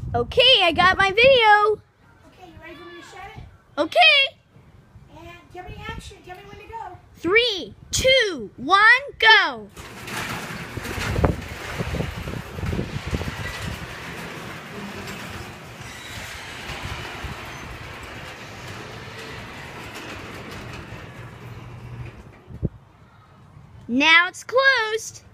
Okay, I got my video. Okay, you ready for me to shut it? Okay. And tell me action. Tell me when to go. 3, 2, 1, go. Now it's closed.